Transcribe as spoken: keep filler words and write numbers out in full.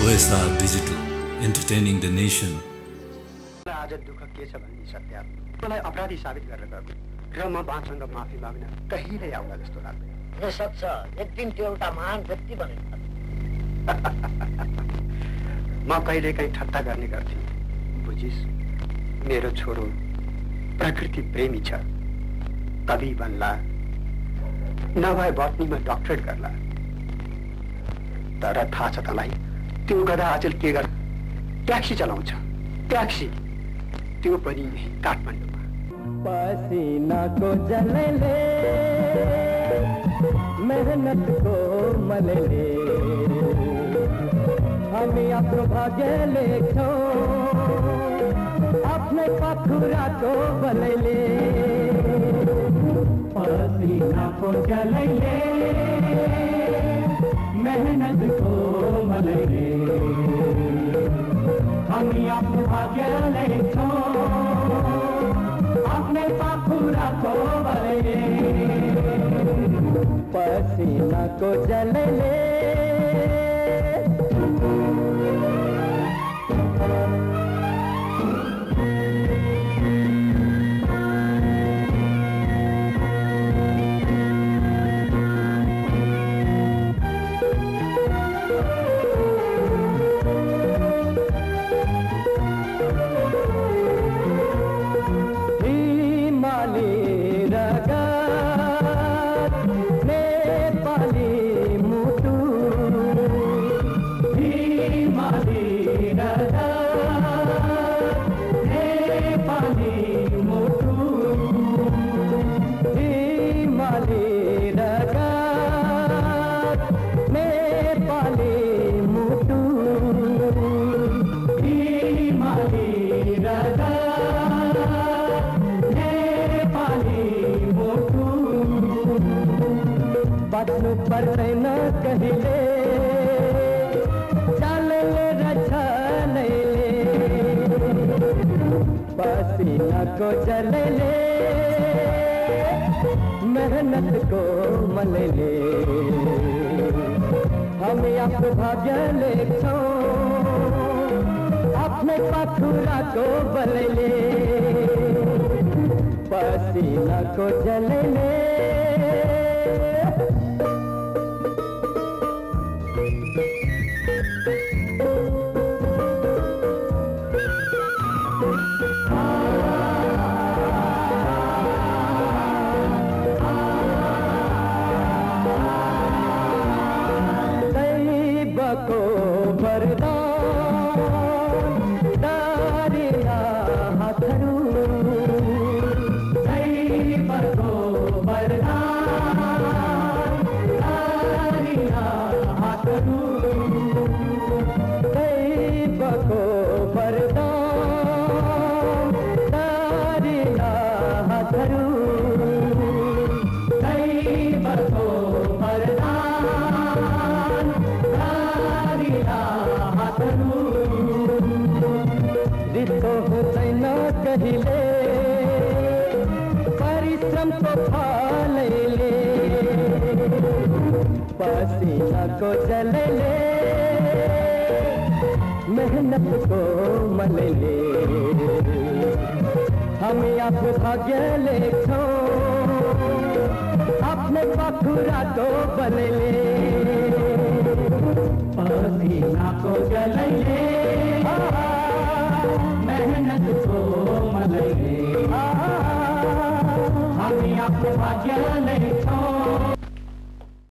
O S R Digital, entertaining the nation. आज दुःख के छ भन्ने सत्य मलाई अपराधी साबित गरेर गएको र म बाँचसँग माफी माग्न कहिल्यै आउला जस्तो लाग्दैन। यो सच्च एक दिन त्यो एउटा महान व्यक्ति बनेको म कहिलेकाहीँ ठट्टा गर्ने गर्थेँ। बुझिस्, मेरो छोरो प्रकृति प्रेमी छ, कवि बन्ला, नभए बटनीमा डक्टरेट गर्ला। तर थाहा छ तँलाई त्यो गधा अचेल के गर्छ? ट्याक्सी चलाउँछ, ट्याक्सी, त्यो पनि काठमाडौँमा। पसीनाको जलले मेहनतको मलले हामी आफ्नो भाग्य लेख्छौँ आफ्नै पाखुराको बलले। पसीनाको जलले मेहनतको मलले हामी आफ्नो भाग्य लेख्छौँ आफ्नै पाखुराको बलले। पसीनाको जलले पर्दैन कहिले चालले रछालैले। पसीनाको जलले मेहनतको मलले हामी आफ्नो भाग्य लेख्छौँ आफ्नै पाखुराको बलले। पसीनाको जलले परिश्रमको फलले पसीनाको जलले मेहनतको मलले हामी आफ्नो भाग्य लेख्छौँ आफ्नै पाखुराको बलले। पसीनाको जलले मेहनतको मलले हामी आफ्नो भाग्य लेख्छौँ।